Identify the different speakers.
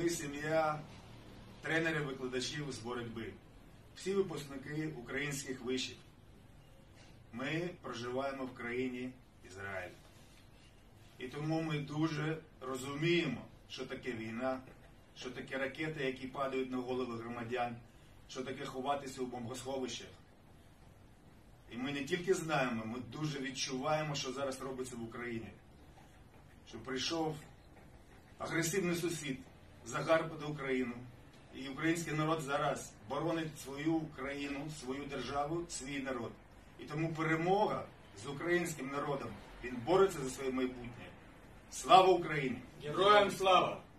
Speaker 1: Ми сім'я тренерів-викладачів з боротьби. Всі випускники українських вишів. Ми проживаємо в країні Ізраїль. І тому ми дуже розуміємо, що таке війна, що таке ракети, які падають на голови громадян, що таке ховатися у бомбосховищах. І ми не тільки знаємо, ми дуже відчуваємо, що зараз робиться в Україні. Що прийшов агресивний сусід, загарбати Україну. І український народ зараз боронить свою країну, свою державу, свій народ. І тому перемога з українським народом, він бореться за своє майбутнє. Слава Україні!
Speaker 2: Героям слава!